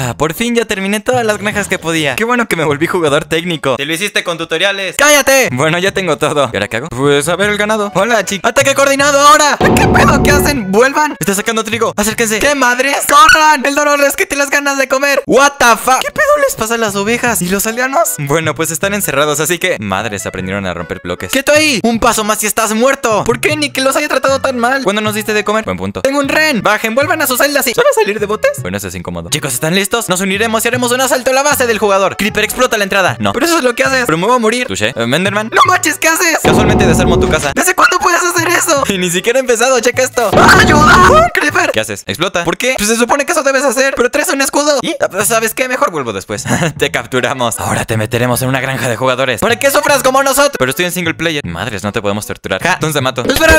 Por fin ya terminé todas las granjas que podía. Qué bueno que me volví jugador técnico. Te lo hiciste con tutoriales. ¡Cállate! Bueno, ya tengo todo. ¿Y ahora qué hago? Pues a ver el ganado. Hola, chicos. ¡Ataque coordinado ahora! ¿Qué pedo? ¿Qué hacen? ¡Vuelvan! Está sacando trigo. Acérquense. ¿Qué madres? ¡Corran! El dolor les quite las ganas de comer. What the fuck? ¿Qué pedo les pasa a las ovejas? ¿Y los aldeanos? Bueno, pues están encerrados, así que madres aprendieron a romper bloques. ¡Quieto ahí! Un paso más y estás muerto. ¿Por qué ni que los haya tratado tan mal? ¿Cuándo nos diste de comer? Buen punto. Tengo un ren. Bajen, vuelvan a sus celdas y... ¿Solo salir de botes? Bueno, eso es incómodo. Chicos, ¿están listos? Nos uniremos y haremos un asalto a la base del jugador. Creeper, explota la entrada. No. Pero eso es lo que haces. Pero me voy a morir. ¿Touché? ¿Menderman? ¡No manches! ¿Qué haces? Casualmente desarmo tu casa. ¿Desde cuándo puedes hacer eso? Y ni siquiera he empezado. Checa esto. ¡Ayuda! ¡Creeper! ¿Qué haces? ¿Explota? ¿Por qué? Pues se supone que eso debes hacer. Pero traes un escudo. ¿Y? ¿Sabes qué? Mejor vuelvo después. Te capturamos. Ahora te meteremos en una granja de jugadores para que sufras como nosotros. Pero estoy en single player. Madres, no te podemos torturar. Ja, entonces mato. ¡Espera!